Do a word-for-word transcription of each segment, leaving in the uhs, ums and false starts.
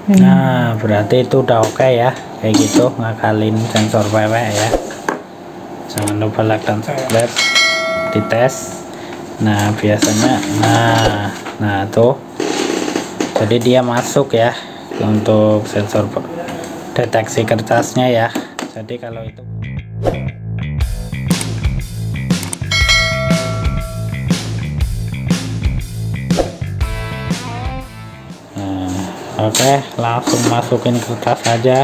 Nah, berarti itu udah oke okay ya, kayak gitu ngakalin sensor P W ya. Jangan lupa like dan subscribe, dites. Nah, biasanya nah nah tuh jadi dia masuk ya untuk sensor deteksi kertasnya ya. Jadi kalau itu oke, okay, langsung masukin kertas aja.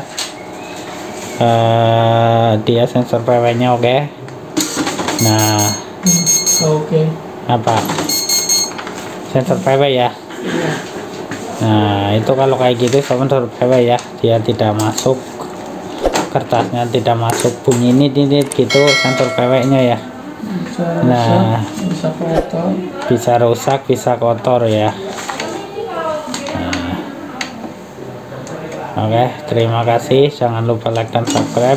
Uh, dia sensor P W nya oke. Okay. Nah, oke. Okay. Apa? Sensor P W ya. Nah, itu kalau kayak gitu sensor P W ya, dia tidak masuk kertasnya, tidak masuk bunyi ini ini gitu sensor P W nya ya. Bisa nah, rusak, bisa kotor. Bisa rusak, bisa kotor ya. Oke, okay, terima kasih. Jangan lupa like dan subscribe.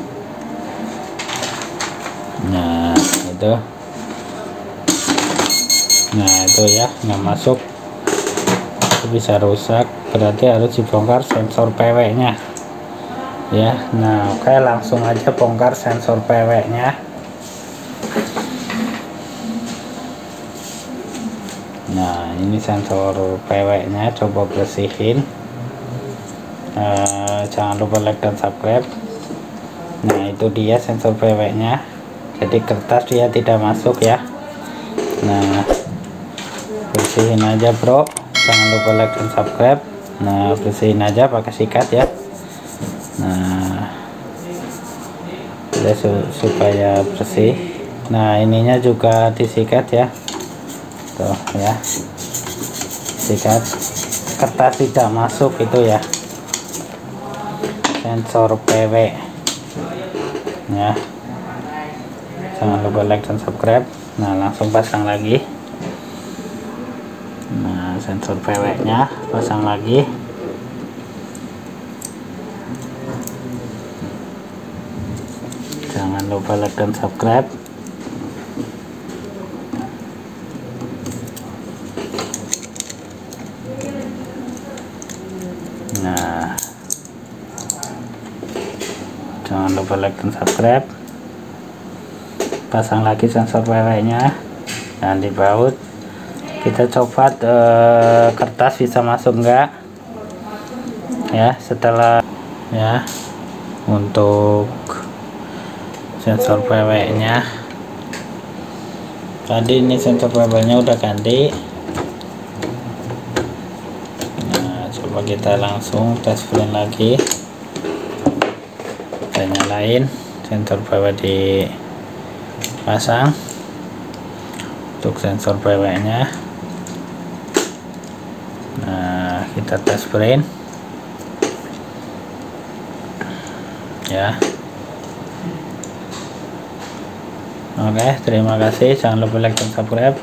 Nah, itu. Nah, itu ya, nggak masuk. Itu bisa rusak, berarti harus dibongkar sensor P W-nya. Ya, nah, oke, okay, langsung aja bongkar sensor P W-nya. Nah, ini sensor P W-nya, coba bersihin. Uh, jangan lupa like dan subscribe. Nah, itu dia sensor P W nya, jadi kertas dia tidak masuk ya. Nah, bersihin aja bro, jangan lupa like dan subscribe. Nah, bersihin aja pakai sikat ya. Nah, su supaya bersih. Nah, ininya juga disikat ya, tuh ya, sikat. Kertas tidak masuk itu ya, sensor P W ya. Jangan lupa like dan subscribe. Nah, langsung pasang lagi. Nah, sensor P W nya pasang lagi. Jangan lupa like dan subscribe. Nah, jangan lupa like dan subscribe. Pasang lagi sensor P W nya dan dibaut. Kita coba eh, kertas bisa masuk enggak ya. Setelah ya, untuk sensor P W nya tadi, ini sensor P W nya udah ganti. Nah, coba kita langsung tes print lagi. Kita nyalain sensor P W dipasang untuk sensor P W nya. Nah, kita tes print ya. Oke, terima kasih. Jangan lupa like dan subscribe.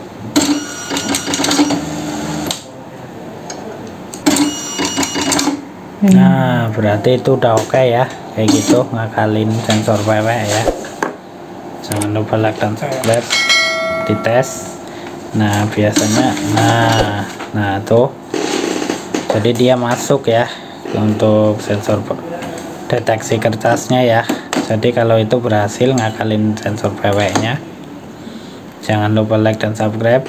Nah, berarti itu udah oke okay ya, kayak gitu ngakalin sensor P W ya. Jangan lupa like dan subscribe, dites. Nah, biasanya nah nah tuh jadi dia masuk ya untuk sensor deteksi kertasnya ya. Jadi kalau itu berhasil ngakalin sensor P W nya. Jangan lupa like dan subscribe.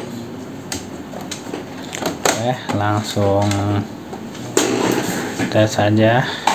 Oke, langsung tes saja.